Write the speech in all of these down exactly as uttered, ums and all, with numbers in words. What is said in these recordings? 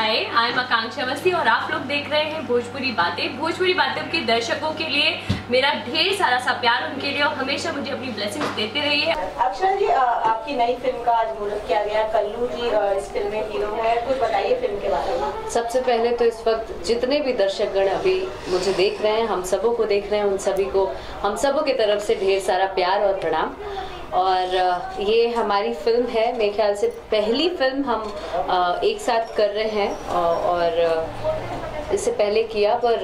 Hi, I am आकांक्षा अवस्थी और आप लोग देख रहे हैं भोजपुरी बातें। भोजपुरी बातें के दर्शकों के लिए मेरा ढेर सारा सा प्यार उनके लिए और हमेशा मुझे अपनी ब्लेसिंग्स देते रहिए। अक्षरा जी, आपकी नई फिल्म का आज मुहूर्त किया गया। कल्लू जी इस फिल्म में हीरो है, कुछ बताइए फिल्म के बारे में। सबसे पहले तो इस वक्त जितने भी दर्शकगण अभी मुझे देख रहे हैं, हम सबों को देख रहे हैं, उन सभी को हम सबों की तरफ से ढेर सारा प्यार और प्रणाम। और ये हमारी फिल्म है, मेरे ख्याल से पहली फिल्म हम एक साथ कर रहे हैं और इससे पहले किया पर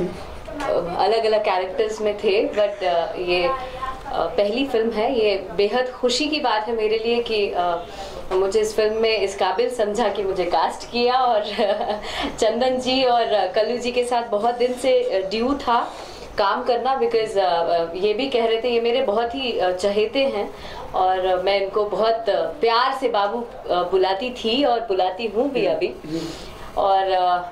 अलग अलग कैरेक्टर्स में थे, बट ये पहली फिल्म है। ये बेहद खुशी की बात है मेरे लिए कि मुझे इस फिल्म में इस काबिल समझा कि मुझे कास्ट किया। और चंदन जी और कल्लू जी के साथ बहुत दिन से ड्यू था काम करना, बिकॉज ये भी कह रहे थे, ये मेरे बहुत ही चहेते हैं और मैं इनको बहुत प्यार से बाबू बुलाती थी और बुलाती हूँ भी अभी। और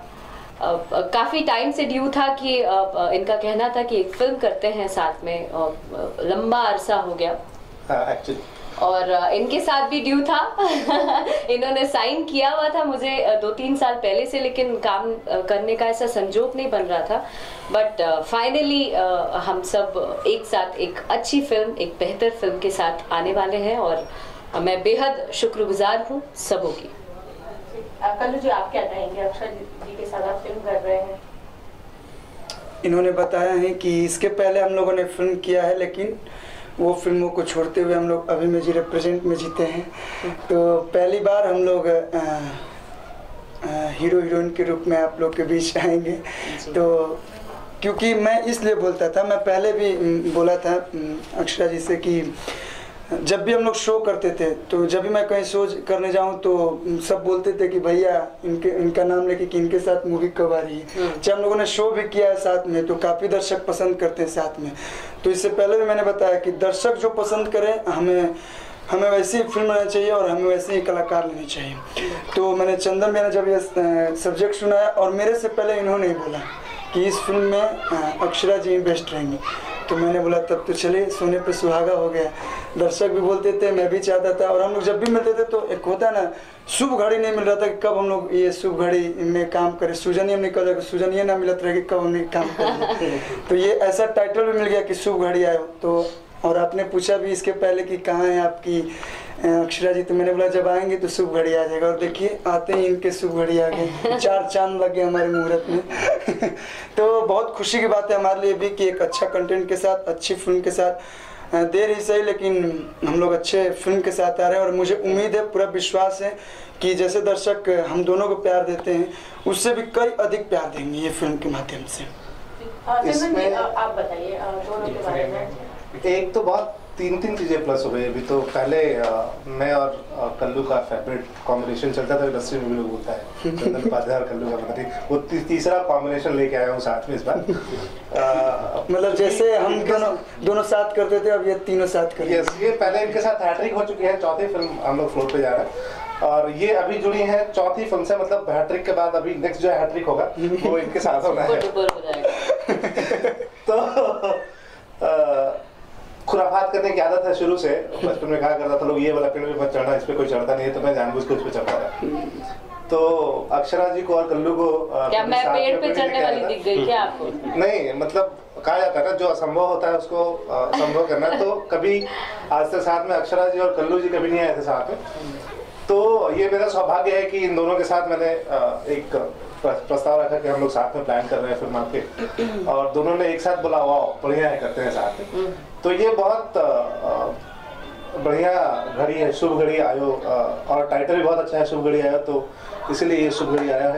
काफ़ी टाइम से ड्यू था कि इनका कहना था कि एक फिल्म करते हैं साथ में, लंबा अरसा हो गया एक्चुअली। और इनके साथ भी ड्यू था इन्होंने साइन किया हुआ था मुझे दो तीन साल पहले से, लेकिन काम करने का ऐसा संजोग नहीं बन रहा था। बट फाइनली हम सब एक साथ एक अच्छी फिल्म, एक बेहतर फिल्म के साथ आने वाले हैं और मैं बेहद शुक्रगुजार हूँ सबों की। कल्लू जी, आप क्या कहेंगे? अक्षरा जी के साथ आप फिल्म कर रहे हैं। इन्होंने बताया है कि इसके पहले हम लोगों ने फिल्म किया है, लेकिन वो फिल्मों को छोड़ते हुए हम लोग अभी में जी रिप्रेजेंट में जीते हैं। तो पहली बार हम लोग आ, आ, हीरो हीरोइन के रूप में आप लोग के बीच आएंगे। तो क्योंकि मैं इसलिए बोलता था, मैं पहले भी बोला था अक्षरा जी से कि जब भी हम लोग शो करते थे, तो जब भी मैं कहीं शो करने जाऊं तो सब बोलते थे कि भैया इनके इनका नाम लेके कि इनके साथ मूवी कब आ रही है। जब हम लोगों ने शो भी किया है साथ में, तो काफ़ी दर्शक पसंद करते हैं साथ में। तो इससे पहले भी मैंने बताया कि दर्शक जो पसंद करें, हमें हमें वैसी फिल्म बनानी चाहिए और हमें वैसे ही कलाकार लेने चाहिए। तो मैंने चंदन भैया ने जब ये सब्जेक्ट सुनाया और मेरे से पहले इन्होंने ही बोला कि इस फिल्म में अक्षरा जी बेस्ट रहेंगी, तो मैंने बोला तब तो चले, सोने पे सुहागा हो गया। दर्शक भी बोलते थे, मैं भी चाहता था, और हम लोग जब भी मिलते थे तो एक होता ना, शुभ घड़ी नहीं मिल रहा था कि कब हम लोग ये शुभ घड़ी में काम करें। सुजन ही हम निकल जाए, सुजन ये ना मिलता रहे कि कब हम काम करें। तो ये ऐसा टाइटल भी मिल गया कि शुभ घड़ी आयो। तो और आपने पूछा भी इसके पहले कि कहाँ है आपकी अक्षरा जी, तो मैंने बोला जब आएंगे तो शुभ घड़ी आ जाएगा। और देखिए आते ही इनके शुभ घड़ी आ गए, चार चांद लग गए हमारे मुहूर्त में। तो बहुत खुशी की बात है हमारे लिए भी कि एक अच्छा कंटेंट के साथ, अच्छी फिल्म के साथ, देर ही सही लेकिन हम लोग अच्छे फिल्म के साथ आ रहे हैं। और मुझे उम्मीद है, पूरा विश्वास है कि जैसे दर्शक हम दोनों को प्यार देते हैं, उससे भी कई अधिक प्यार देंगे ये फिल्म के माध्यम से। इसमें आप बताइए दोनों के बारे में। एक तो बहुत तीन तीन चीज़ें प्लस हो गई अभी। तो पहले आ, मैं और आ, कल्लू का फेवरेट कॉम्बिनेशन चलता था, इंडस्ट्री में भी लोग बोलता है चंदन उपाध्याय और कल्लू का, पता नहीं वो ती, तीसरा कॉम्बिनेशन लेके आया हूँ साथ में इस बार। मतलब जैसे हम दोनों दोनों साथ करते थे, अब ये तीनों साथ कर। यस, ये पहले इनके साथ हैट्रिक हो चुकी है, चौथी फिल्म हम लोग फ्लोर पे जा रहे हैं और ये अभी जुड़ी है चौथी फिल्म से। मतलब हैट्रिक के बाद अभी नेक्स्ट जो हैट्रिक होगा वो इनके साथ होना है। तो खुराफात करने की आदत है शुरू से, बचपन में कहा करता था लोग ये वाला पेड़ भी मत चढ़ना, इस पे कोई चढ़ता नहीं है, तो मैं जानबूझ के उस पे चढ़ता था। तो अक्षरा जी को और कल्लू को क्या मैं पेड़ पे चढ़ने वाली दिख गई क्या आपको? नहीं, मतलब कहा जाता है ना, जो असंभव होता है उसको संभव करना। तो कभी आज तक साथ में अक्षरा जी और कल्लू जी कभी नहीं आए थे साथ में, तो ये मेरा सौभाग्य है कि इन दोनों के साथ मैंने एक प्रस्ताव रखा कि हम लोग साथ में प्लान कर रहे हैं फिल्म आपके, और दोनों ने एक साथ बोला वाह बढ़िया है, करते हैं साथ में। तो ये बहुत बढ़िया घड़ी है, शुभ घड़ी आयो, और टाइटल भी बहुत अच्छा है, शुभ घड़ी आयो, तो इसीलिए ये शुभ घड़ी आया है।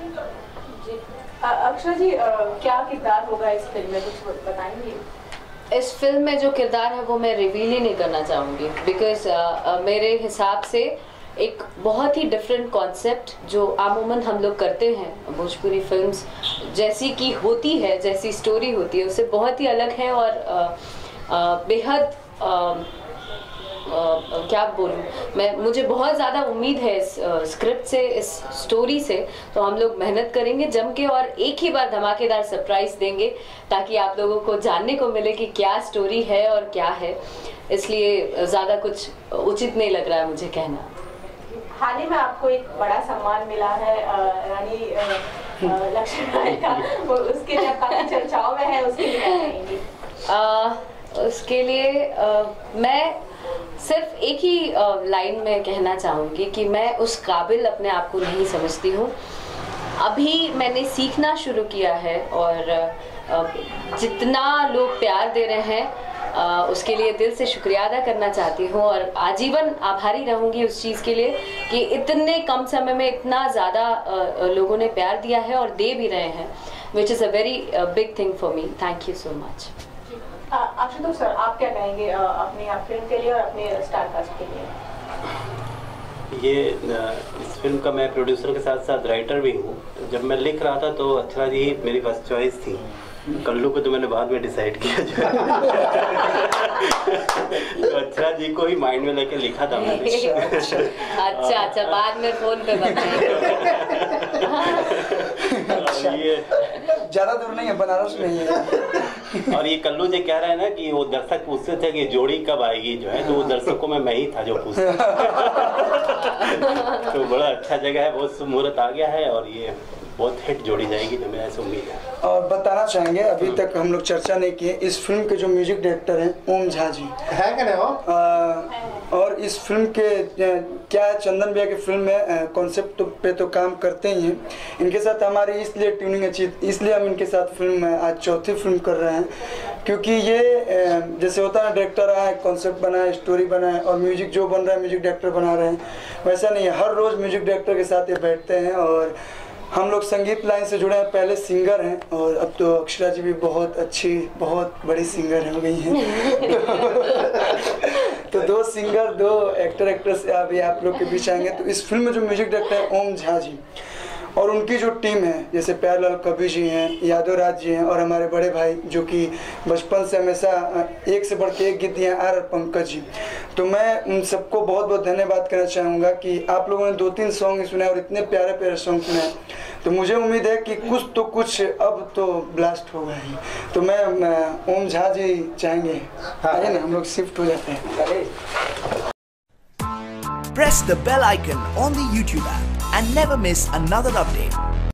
अक्षरा जी, क्या किरदार होगा इस फिल्म में, कुछ बताएंगे? इस फिल्म में जो किरदार है वो मैं रिवील ही नहीं करना चाहूँगी, बिकॉज uh, मेरे हिसाब से एक बहुत ही डिफरेंट कॉन्सेप्ट जो आमूमन हम लोग करते हैं भोजपुरी फिल्म्स जैसी की होती है, जैसी स्टोरी होती है, उससे बहुत ही अलग है। और uh, uh, बेहद uh, Uh, क्या बोलूँ मैं, मुझे बहुत ज़्यादा उम्मीद है इस स्क्रिप्ट uh, से, इस स्टोरी से। तो हम लोग मेहनत करेंगे जम के और एक ही बार धमाकेदार सरप्राइज देंगे, ताकि आप लोगों को जानने को मिले कि क्या स्टोरी है और क्या है। इसलिए ज़्यादा कुछ उचित नहीं लग रहा है मुझे कहना। हाल ही में आपको एक बड़ा सम्मान मिला है रानी लक्ष्मीबाई का, उसके लिए आप काफी चर्चाओं में है, उसके लिए क्या कहेंगी? आ, उसके लिए आ, मैं सिर्फ एक ही लाइन में कहना चाहूँगी कि मैं उस काबिल अपने आप को नहीं समझती हूँ। अभी मैंने सीखना शुरू किया है और जितना लोग प्यार दे रहे हैं उसके लिए दिल से शुक्रिया अदा करना चाहती हूँ और आजीवन आभारी रहूँगी उस चीज़ के लिए कि इतने कम समय में इतना ज़्यादा लोगों ने प्यार दिया है और दे भी रहे हैं, which is a very big thing for me. Thank you so much. Ashutosh sir, आप क्या कहेंगे अपनी फिल्म के लिए और अपने स्टार कास्ट के लिए? ये इस फिल्म का मैं प्रोड्यूसर के साथ साथ राइटर भी हूँ। जब मैं लिख रहा था तो अक्षरा जी मेरी फर्स्ट चॉइस थी। कल्लू को तो मैंने बाद में डिसाइड किया जो तो अक्षरा जी को ही माइंड में लेके लिखा था मैंने। अच्छा अच्छा, बाद में फोन पे बताएंगे। ये ज्यादा दूर नहीं है, बनारस में ही है। और ये कल्लू जी कह रहे हैं ना कि वो दर्शक पूछते थे कि जोड़ी कब आएगी जो है, तो वो दर्शकों में मैं ही था जो पूछता। तो बड़ा अच्छा जगह है, बहुत मुहूर्त आ गया है और ये बहुत हिट जोड़ी जाएगी, तो मैं ऐसे उम्मीद है। और बताना चाहेंगे, अभी तक हम लोग चर्चा नहीं किए, इस फिल्म के जो म्यूजिक डायरेक्टर हैं ओम झा जी है क्या हो? और इस फिल्म के क्या है, चंदन भैया की फिल्म में कॉन्सेप्ट पे तो काम करते ही हैं। इनके साथ हमारी इसलिए ट्यूनिंग अच्छी, इसलिए हम इनके साथ फिल्म में आज चौथी फिल्म कर रहे हैं, क्योंकि ये जैसे होता है डायरेक्टर आए, कॉन्सेप्ट बनाए, स्टोरी बनाए और म्यूजिक जो बन रहा है म्यूजिक डायरेक्टर बना रहे हैं, वैसा नहीं है। हर रोज़ म्यूजिक डायरेक्टर के साथ ये बैठते हैं और हम लोग संगीत लाइन से जुड़े हैं, पहले सिंगर हैं और अब तो अक्षरा जी भी बहुत अच्छी बहुत बड़ी सिंगर हो गई हैं। तो दो सिंगर, दो एक्टर एक्ट्रेस अभी आप लोग के बीच आएंगे। तो इस फिल्म में जो म्यूजिक डायरेक्टर है ओम झा जी और उनकी जो टीम है, जैसे प्यारलाल कवि जी हैं, यादव राज जी हैं और हमारे बड़े भाई जो कि बचपन से हमेशा एक से बढ़ के एक गीत हैं, आर पंकज जी। तो मैं उन सबको बहुत बहुत धन्यवाद करना चाहूँगा कि आप लोगों ने दो तीन सॉन्ग सुने और इतने प्यारे प्यारे सॉन्ग सुने। तो मुझे उम्मीद है कि कुछ तो कुछ अब तो ब्लास्ट होगा ही। तो मैं, मैं ओम झा जी चाहेंगे, आइए ना हम लोग शिफ्ट हो जाते हैं। Press the bell icon on the YouTube app and never miss another update.